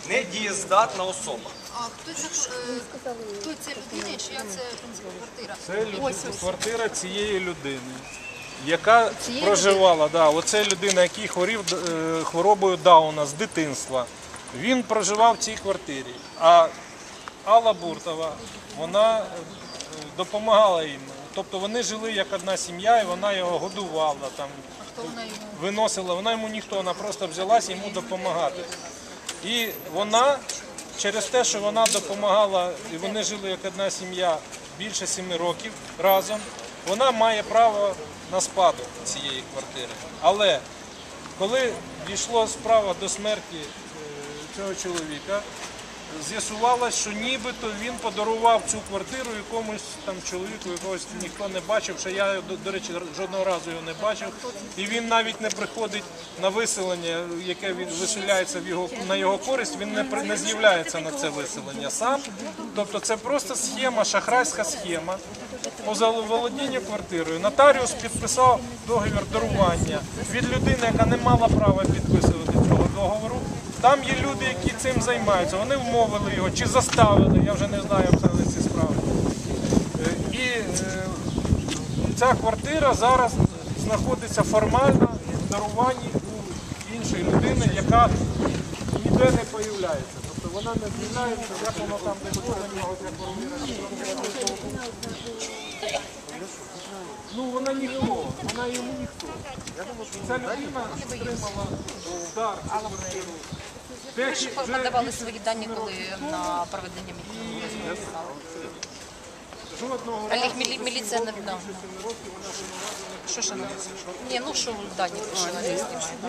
недієздатна особа. А хто це людина, чия це квартира? Це квартира цієї людини, яка проживала, оце людина, який хворів хворобою Дауна з дитинства. Він проживав в цій квартирі, а Алла Буртова, вона допомагала їм. Тобто вони жили як одна сім'я, і вона його годувала, там, виносила, вона йому ніхто, вона просто взялась йому допомагати. І вона, через те, що вона допомагала, і вони жили як одна сім'я більше 7 років разом, вона має право на спадок цієї квартири. Але коли дійшла справа до смерті цього чоловіка, з'ясувалось, що нібито він подарував цю квартиру якомусь там чоловіку, якогось ніхто не бачив, що я, до речі, жодного разу його не бачив. І він навіть не приходить на виселення, яке виселяється на його користь, він не з'являється на це виселення сам. Тобто це просто схема, шахрайська схема по заволодінню квартирою. Нотаріус підписав договір дарування від людини, яка не мала права підписувати цього договору. Там є люди, які цим займаються, вони вмовили його чи заставили, я вже не знаю абсолютно ці справи. І ця квартира зараз знаходиться формально в даруванні у іншої людини, яка ніде не появляється. Тобто вона не з'являється, як воно там не буде на нього, як ну вона ніхто, вона йому ніхто. Ця людина отримала дар цю квартиру. Ви ж подавали свої дані, коли на проведення мітингу? Олег, міліція не вдала. Що ж вона? Ні, ну що дані прийшли?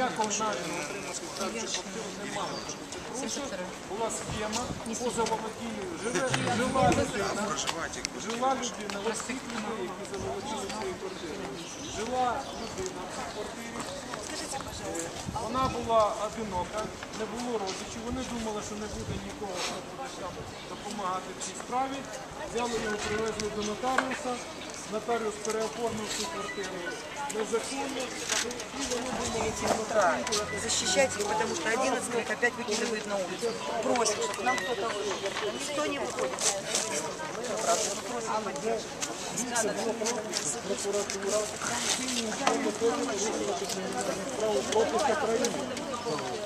Була схема по заволодінню. Жила людина, ось всіх людей, які заволоділи цією квартирою. Жила людина в цій квартирі. Вона була одинока, не було родичів. Вони думали, що не буде нікого, хто буде там допомагати в цій справі. Взяли його, привезли до нотаріуса. Нотаріус переоформив цю квартиру незаконно. І вони думали, що защищать их, потому что 11 их опять выкидывают на улицу. Просят, чтобы нам кто-то вышел. Никто не выходит. Прокуратура